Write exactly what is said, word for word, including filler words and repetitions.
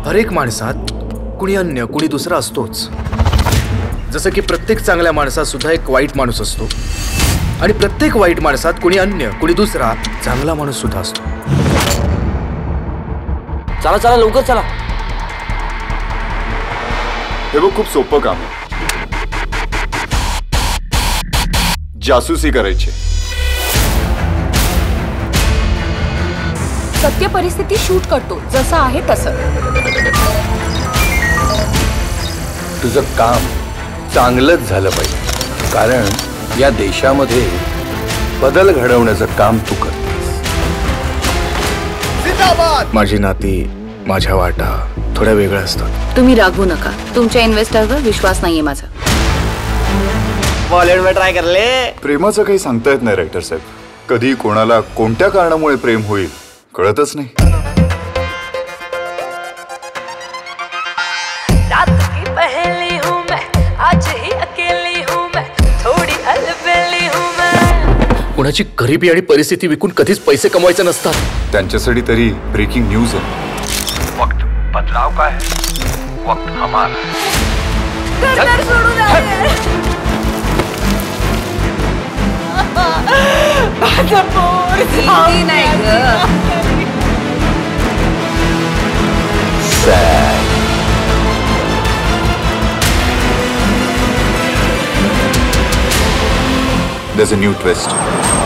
हर एक माणसात कुणी अन्य कुणी दुसरा असतोच. जसं की प्रत्येक चांगल्या माणसात सुद्धा एक वाईट माणूस असतो आणि प्रत्येक वाईट माणसात कुणी अन्य कुणी दुसरा चांगला माणूस सुद्धा असतो. चला चला लवकर चला. हे बघ खूप सोपं काम आहे. जासूसी करायची. सत्य परिस्थिती शूट करतो जसं आहे तसं. तुझं काम चांगलंच झालं पाहिजे कारण या देशामध्ये बदल घडवण्याचं काम तू करतेस. माझी नाती माझ्या वाटा थोड्या वेगळ्या असतात. तुम्ही रागवू नका. तुमच्या इन्व्हेस्टरवर विश्वास नाहीये माझा. बॉलिवूड में ट्राय कर ले. प्रेमाचं काही सांगता येत नाही रायटर साहेब. कधी कोणाला कोणत्या कारणामुळे प्रेम होईल कळतच नाही. रात की पहली हूँ मैं, आज ही अकेली हूँ मैं, थोडी अलबेली हूँ मैं. कुणाची गरिबी आणि परिस्थिती विकून कधीच पैसे कमवायचे नसतात. त्यांच्यासाठी तरी ब्रेकिंग न्यूज आहे. वक्त बदलाव का है, वक्त हमारा. घर सोडून आले. माझं पोर किती नाही ग. There's a new twist.